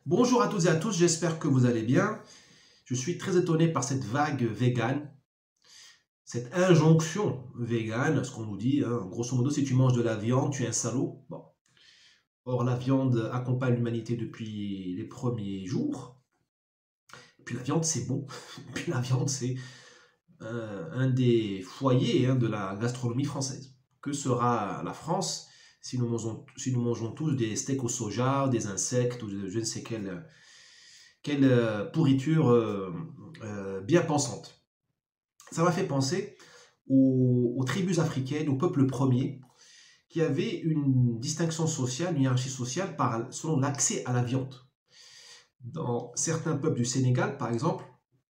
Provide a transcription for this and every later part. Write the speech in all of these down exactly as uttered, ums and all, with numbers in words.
Bonjour à toutes et à tous, j'espère que vous allez bien. Je suis très étonné par cette vague végane, cette injonction végane, ce qu'on nous dit, hein. Grosso modo, si tu manges de la viande, tu es un salaud. Bon. Or, la viande accompagne l'humanité depuis les premiers jours. Et puis la viande, c'est bon. Et puis la viande, c'est un, un des foyers hein, de la gastronomie française. Que sera la France si nous mangeons, si nous mangeons tous des steaks au soja, des insectes ou de, je ne sais quelle, quelle euh, pourriture euh, euh, bien pensante. Ça m'a fait penser aux, aux tribus africaines, aux peuples premiers, qui avaient une distinction sociale, une hiérarchie sociale par, selon l'accès à la viande. Dans certains peuples du Sénégal, par exemple,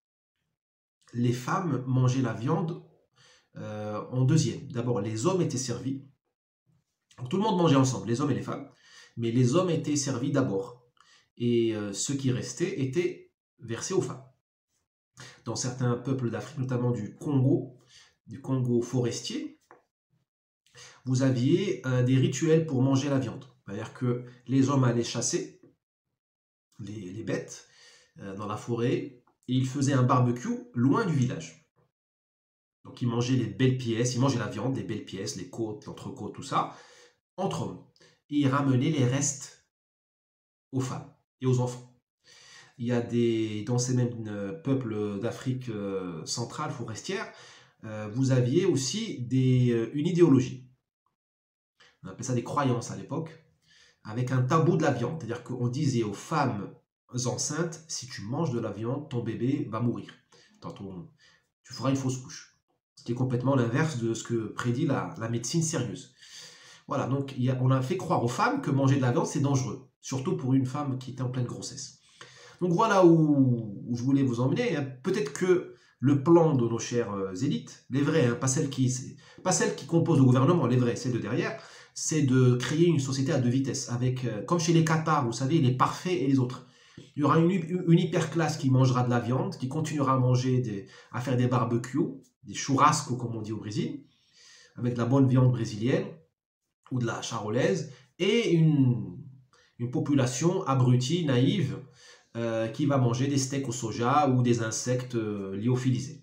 les femmes mangeaient la viande euh, en deuxième. D'abord, les hommes étaient servis. Donc, tout le monde mangeait ensemble, les hommes et les femmes, mais les hommes étaient servis d'abord. Et euh, ce qui restait était versé aux femmes. Dans certains peuples d'Afrique, notamment du Congo, du Congo forestier, vous aviez euh, des rituels pour manger la viande. C'est-à-dire que les hommes allaient chasser les, les bêtes euh, dans la forêt et ils faisaient un barbecue loin du village. Donc ils mangeaient les belles pièces, ils mangeaient la viande, les belles pièces, les côtes, l'entrecôte, tout ça, entre hommes. Et ils ramenaient les restes aux femmes et aux enfants. Il y a des, dans ces mêmes euh, peuples d'Afrique euh, centrale, forestière, euh, vous aviez aussi des, euh, une idéologie. On appelait ça des croyances à l'époque, avec un tabou de la viande. C'est-à-dire qu'on disait aux femmes enceintes, si tu manges de la viande, ton bébé va mourir. Ton, tu feras une fausse couche. Ce qui est complètement l'inverse de ce que prédit la, la médecine sérieuse. Voilà, donc il y a, on a fait croire aux femmes que manger de la viande, c'est dangereux. Surtout pour une femme qui était en pleine grossesse. Donc voilà où, où je voulais vous emmener. Peut-être que le plan de nos chères élites, les vrais, hein, pas, celles qui, pas celles qui composent le gouvernement, les vrais, celles de derrière, c'est de créer une société à deux vitesses, avec, euh, comme chez les Qatars, vous savez, les parfaits et les autres. Il y aura une, une hyperclasse qui mangera de la viande, qui continuera à manger, des, à faire des barbecues, des churrascos comme on dit au Brésil, avec de la bonne viande brésilienne, ou de la charolaise, et une, une population abrutie, naïve, euh, qui va manger des steaks au soja ou des insectes euh, lyophilisés.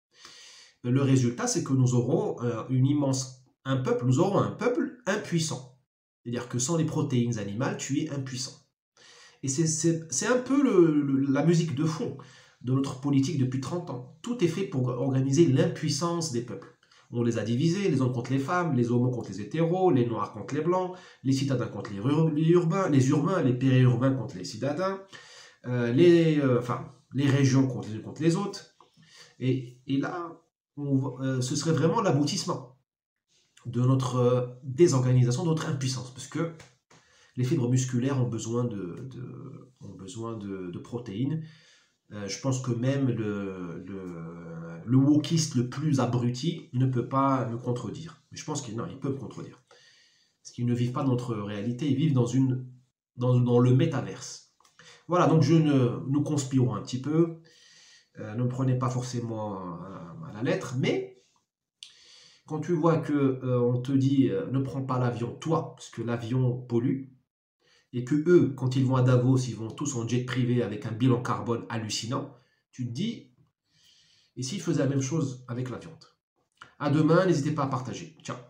Le résultat, c'est que nous aurons euh, une immense, un peuple, nous aurons un peuple impuissant. C'est-à-dire que sans les protéines animales, tu es impuissant. Et c'est un peu le, le, la musique de fond de notre politique depuis trente ans. Tout est fait pour organiser l'impuissance des peuples. On les a divisés, les hommes contre les femmes, les homos contre les hétéros, les noirs contre les blancs, les citadins contre les urbains, les urbains, les périurbains contre les citadins, euh, les, euh, enfin, les régions contre les unes contre les autres. Et, et là, on, euh, ce serait vraiment l'aboutissement de notre euh, désorganisation, de notre impuissance, parce que les fibres musculaires ont besoin de, de, ont besoin de, de protéines. Euh, je pense que même le, le, le wokiste le plus abruti ne peut pas me contredire. Mais je pense qu'il il peut me contredire. Parce qu'ils ne vivent pas notre réalité, ils vivent dans, une, dans, dans le métaverse. Voilà, donc je ne, nous conspirons un petit peu. Euh, ne me prenez pas forcément à, à la lettre, mais quand tu vois que euh, on te dit euh, ne prends pas l'avion, toi, parce que l'avion pollue, et que eux, quand ils vont à Davos, ils vont tous en jet privé avec un bilan carbone hallucinant, tu te dis, et s'ils faisaient la même chose avec la viande? À demain, n'hésitez pas à partager. Ciao.